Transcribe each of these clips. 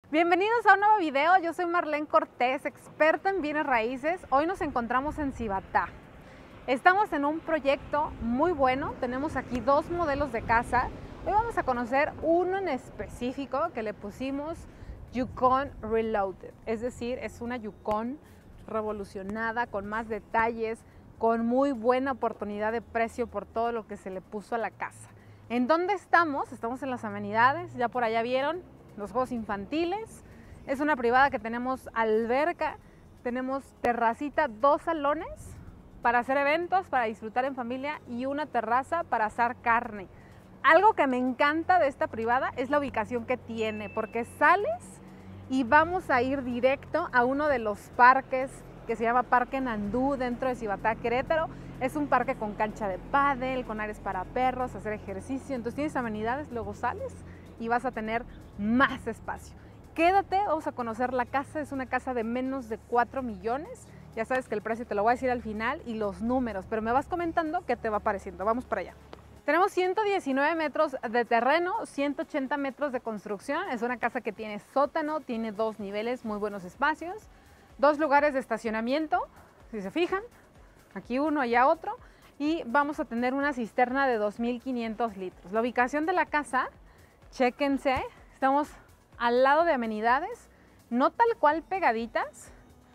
Bienvenidos a un nuevo video, yo soy Marlene Cortés, experta en bienes raíces. Hoy nos encontramos en Cibatá. Estamos en un proyecto muy bueno, tenemos aquí dos modelos de casa. Hoy vamos a conocer uno en específico que le pusimos Yukon Reloaded, es decir, es una Yukon revolucionada, con más detalles, con muy buena oportunidad de precio por todo lo que se le puso a la casa. ¿En dónde estamos? Estamos en las amenidades, ya por allá vieron los juegos infantiles. Es una privada que tenemos alberca, tenemos terracita, 2 salones para hacer eventos, para disfrutar en familia y una terraza para asar carne. Algo que me encanta de esta privada es la ubicación que tiene, porque sales y vamos a ir directo a uno de los parques que se llama Parque Nandú dentro de Cibatá, Querétaro. Es un parque con cancha de pádel, con áreas para perros, hacer ejercicio. Entonces tienes amenidades, luego sales y vas a tener más espacio. Quédate, vamos a conocer la casa. Es una casa de menos de 4 millones. Ya sabes que el precio te lo voy a decir al final y los números, pero me vas comentando qué te va pareciendo. Vamos para allá. Tenemos 119 metros de terreno, 180 metros de construcción. Es una casa que tiene sótano, tiene 2 niveles, muy buenos espacios, 2 lugares de estacionamiento, si se fijan, aquí uno, allá otro, y vamos a tener una cisterna de 2.500 litros. La ubicación de la casa, chéquense, estamos al lado de amenidades, no tal cual pegaditas,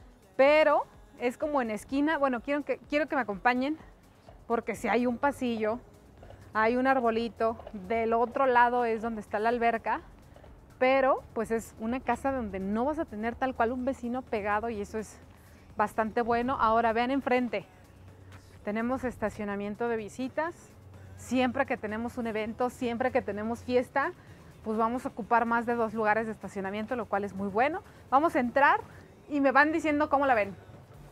pero es como en esquina. Bueno, quiero que me acompañen, porque si hay un pasillo, hay un arbolito, del otro lado es donde está la alberca, pero pues es una casa donde no vas a tener tal cual un vecino pegado y eso es bastante bueno. Ahora vean enfrente, tenemos estacionamiento de visitas. Siempre que tenemos un evento, siempre que tenemos fiesta, pues vamos a ocupar más de 2 lugares de estacionamiento, lo cual es muy bueno. Vamos a entrar y me van diciendo cómo la ven.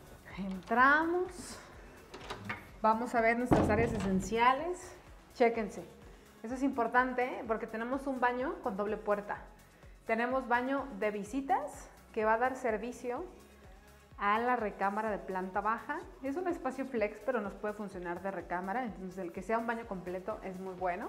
Entramos, vamos a ver nuestras áreas esenciales. Chéquense, eso es importante porque tenemos un baño con doble puerta. Tenemos baño de visitas que va a dar servicio a la recámara de planta baja. Es un espacio flex, pero nos puede funcionar de recámara, entonces el que sea un baño completo es muy bueno.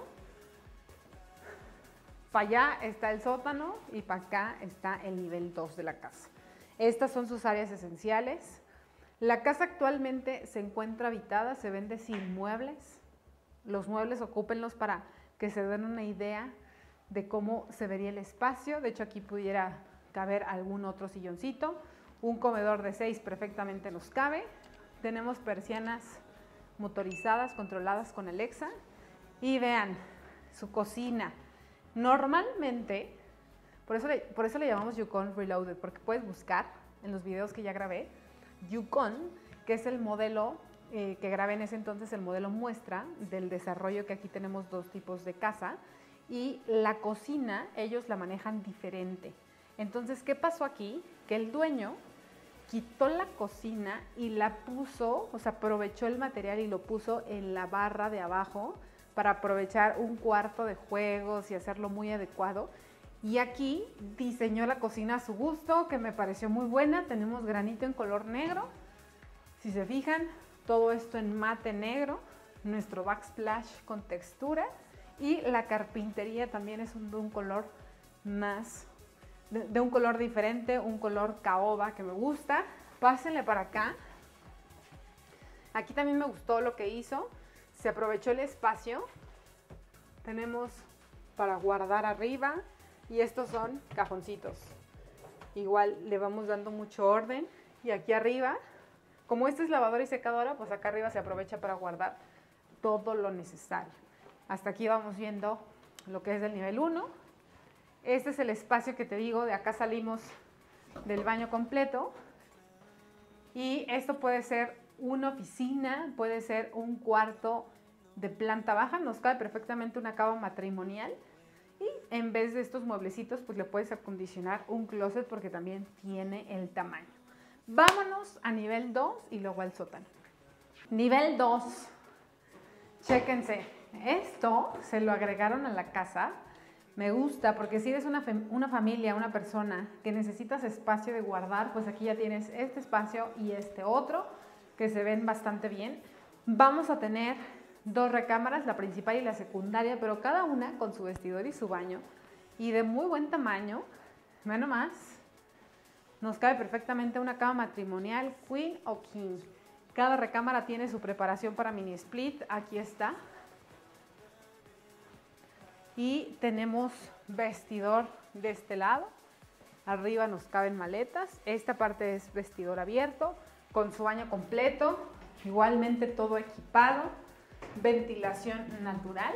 Para allá está el sótano y para acá está el nivel 2 de la casa. Estas son sus áreas esenciales. La casa actualmente se encuentra habitada, se vende sin muebles. Los muebles ocúpenlos para que se den una idea de cómo se vería el espacio. De hecho, aquí pudiera caber algún otro silloncito. Un comedor de 6 perfectamente nos cabe. Tenemos persianas motorizadas, controladas con Alexa. Y vean, su cocina. Normalmente, por eso le llamamos Yukon Reloaded, porque puedes buscar en los videos que ya grabé, Yukon, que es el modelo que grabé en ese entonces, el modelo muestra del desarrollo, que aquí tenemos 2 tipos de casa, y la cocina ellos la manejan diferente. Entonces, ¿qué pasó aquí? Que el dueño quitó la cocina y la puso, o sea, aprovechó el material y lo puso en la barra de abajo para aprovechar un cuarto de juegos y hacerlo muy adecuado. Y aquí diseñó la cocina a su gusto, que me pareció muy buena. Tenemos granito en color negro, si se fijan, todo esto en mate negro, nuestro backsplash con textura, y la carpintería también es de un color más, de un color diferente, un color caoba que me gusta. Pásenle para acá. Aquí también me gustó lo que hizo, se aprovechó el espacio. Tenemos para guardar arriba y estos son cajoncitos. Igual le vamos dando mucho orden. Y aquí arriba, como esta es lavadora y secadora, pues acá arriba se aprovecha para guardar todo lo necesario. Hasta aquí vamos viendo lo que es del nivel 1. Este es el espacio que te digo, de acá salimos del baño completo. Y esto puede ser una oficina, puede ser un cuarto de planta baja, nos cabe perfectamente una cama matrimonial. Y en vez de estos mueblecitos, pues le puedes acondicionar un closet porque también tiene el tamaño. Vámonos a nivel 2 y luego al sótano. Nivel 2. Chéquense. Esto se lo agregaron a la casa. Me gusta porque si eres una familia, una persona que necesitas espacio de guardar, pues aquí ya tienes este espacio y este otro que se ven bastante bien. Vamos a tener 2 recámaras, la principal y la secundaria, pero cada una con su vestidor y su baño, y de muy buen tamaño. Ve nomás, nos cabe perfectamente una cama matrimonial, queen o king. Cada recámara tiene su preparación para mini split, aquí está. Y tenemos vestidor de este lado. Arriba nos caben maletas. Esta parte es vestidor abierto, con su baño completo. Igualmente todo equipado. Ventilación natural.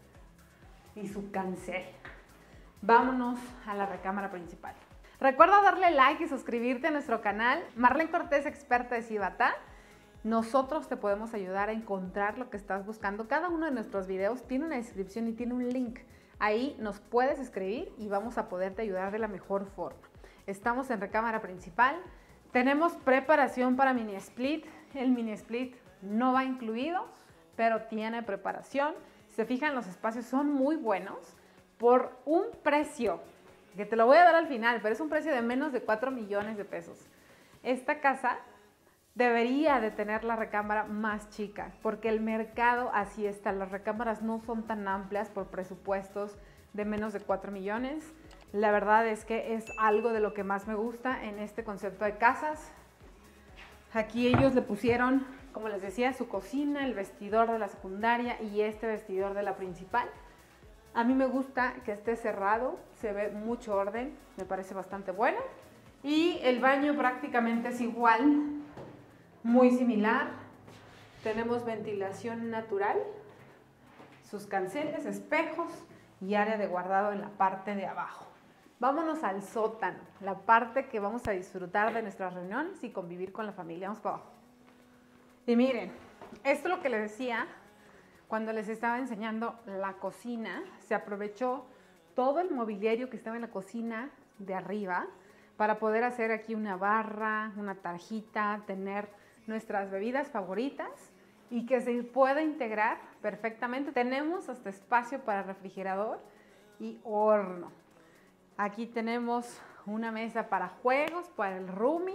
Y su cancel. Vámonos a la recámara principal. Recuerda darle like y suscribirte a nuestro canal. Marlene Cortés, experta de Cibatá. Nosotros te podemos ayudar a encontrar lo que estás buscando. Cada uno de nuestros videos tiene una descripción y tiene un link. Ahí nos puedes escribir y vamos a poderte ayudar de la mejor forma. Estamos en recámara principal. Tenemos preparación para mini split. El mini split no va incluido, pero tiene preparación. Si se fijan, los espacios son muy buenos por un precio que te lo voy a dar al final, pero es un precio de menos de 4 millones de pesos. Esta casa debería de tener la recámara más chica, porque el mercado así está. Las recámaras no son tan amplias por presupuestos de menos de 4 millones. La verdad es que es algo de lo que más me gusta en este concepto de casas. Aquí ellos le pusieron, como les decía, su cocina, el vestidor de la secundaria y este vestidor de la principal. A mí me gusta que esté cerrado, se ve mucho orden, me parece bastante bueno. Y el baño prácticamente es igual, muy similar. Tenemos ventilación natural, sus canceles, espejos y área de guardado en la parte de abajo. Vámonos al sótano, la parte que vamos a disfrutar de nuestras reuniones y convivir con la familia. Vamos para abajo. Y miren, esto es lo que les decía cuando les estaba enseñando la cocina. Se aprovechó todo el mobiliario que estaba en la cocina de arriba para poder hacer aquí una barra, una tarjita, tener nuestras bebidas favoritas y que se pueda integrar perfectamente. Tenemos hasta espacio para refrigerador y horno. Aquí tenemos una mesa para juegos, para el roomie.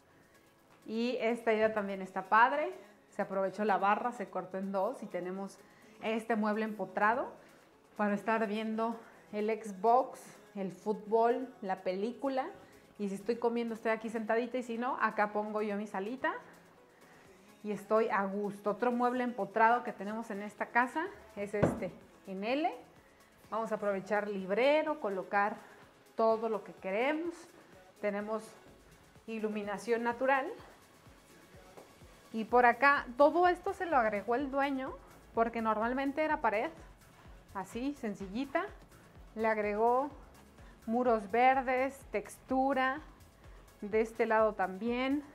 Y esta idea también está padre. Se aprovechó la barra, se cortó en dos y tenemos este mueble empotrado para estar viendo el Xbox, el fútbol, la película. Y si estoy comiendo, estoy aquí sentadita, y si no, acá pongo yo mi salita y estoy a gusto. Otro mueble empotrado que tenemos en esta casa es este en L. Vamos a aprovechar librero, colocar todo lo que queremos. Tenemos iluminación natural. Y por acá, todo esto se lo agregó el dueño, porque normalmente era pared, así, sencillita. Le agregó muros verdes, textura, de este lado también.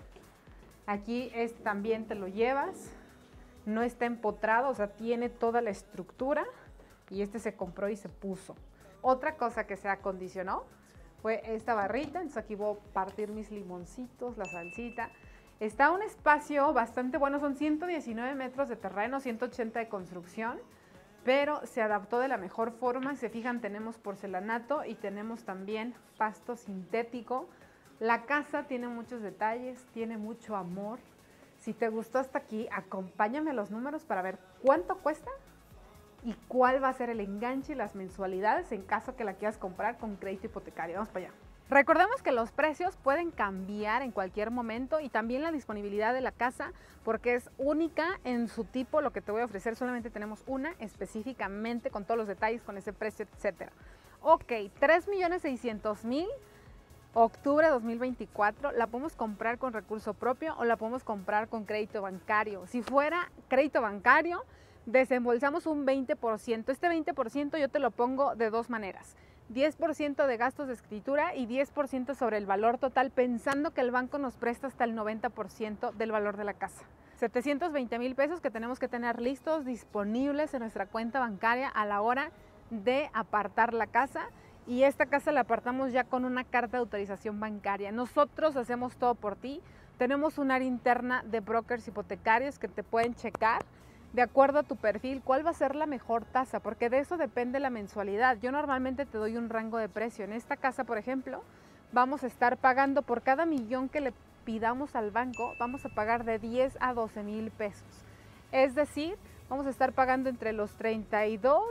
Aquí también te lo llevas, no está empotrado, o sea, tiene toda la estructura y este se compró y se puso. Otra cosa que se acondicionó fue esta barrita, entonces aquí voy a partir mis limoncitos, la salsita. Está un espacio bastante bueno, son 119 metros de terreno, 180 de construcción, pero se adaptó de la mejor forma. Si se fijan, tenemos porcelanato y tenemos también pasto sintético. La casa tiene muchos detalles, tiene mucho amor. Si te gustó hasta aquí, acompáñame a los números para ver cuánto cuesta y cuál va a ser el enganche y las mensualidades en caso que la quieras comprar con crédito hipotecario. Vamos para allá. Recordemos que los precios pueden cambiar en cualquier momento y también la disponibilidad de la casa, porque es única en su tipo. Lo que te voy a ofrecer, solamente tenemos una específicamente con todos los detalles, con ese precio, etcétera. Ok, 3.600.000, octubre de 2024, la podemos comprar con recurso propio o la podemos comprar con crédito bancario. Si fuera crédito bancario, desembolsamos un 20%. Este 20% yo te lo pongo de dos maneras. 10% de gastos de escritura y 10% sobre el valor total, pensando que el banco nos presta hasta el 90% del valor de la casa. 720,000 pesos que tenemos que tener listos, disponibles en nuestra cuenta bancaria a la hora de apartar la casa. Y esta casa la apartamos ya con una carta de autorización bancaria. Nosotros hacemos todo por ti. Tenemos un área interna de brokers hipotecarios que te pueden checar de acuerdo a tu perfil cuál va a ser la mejor tasa, porque de eso depende la mensualidad. Yo normalmente te doy un rango de precio. En esta casa, por ejemplo, vamos a estar pagando por cada millón que le pidamos al banco, vamos a pagar de 10 a 12,000 pesos. Es decir, vamos a estar pagando entre los 32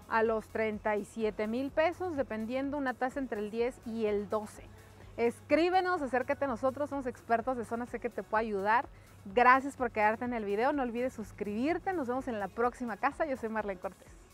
a los 37,000 pesos, dependiendo una tasa entre el 10 y el 12. Escríbenos, acércate a nosotros, somos expertos de zona, sé que te puedo ayudar. Gracias por quedarte en el video, no olvides suscribirte, nos vemos en la próxima casa, yo soy Marlene Cortés.